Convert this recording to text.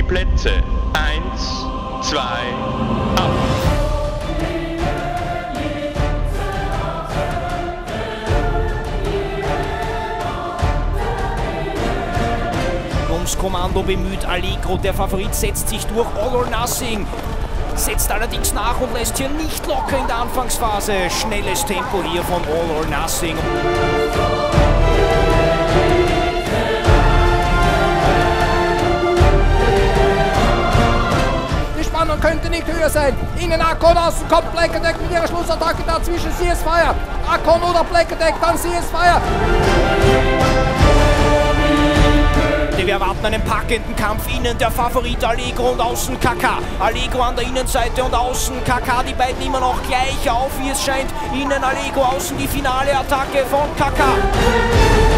Plätze. 1, 2, ab! Ums Kommando bemüht Allegro, der Favorit setzt sich durch, All or Nothing. Setzt allerdings nach und lässt hier nicht locker in der Anfangsphase. Schnelles Tempo hier von All or Nothing. Die Spannung könnte nicht höher sein. Innen Akon, außen kommt Bleckerdeck mit ihrer Schlussattacke dazwischen. Sie ist Fire. Akon oder Bleckerdeck, dann sie ist Fire. Wir erwarten einen packenden Kampf. Innen der Favorit Allegro und außen KK. Allegro an der Innenseite und außen KK. Die beiden immer noch gleich auf, wie es scheint. Innen Allegro, außen die finale Attacke von KK.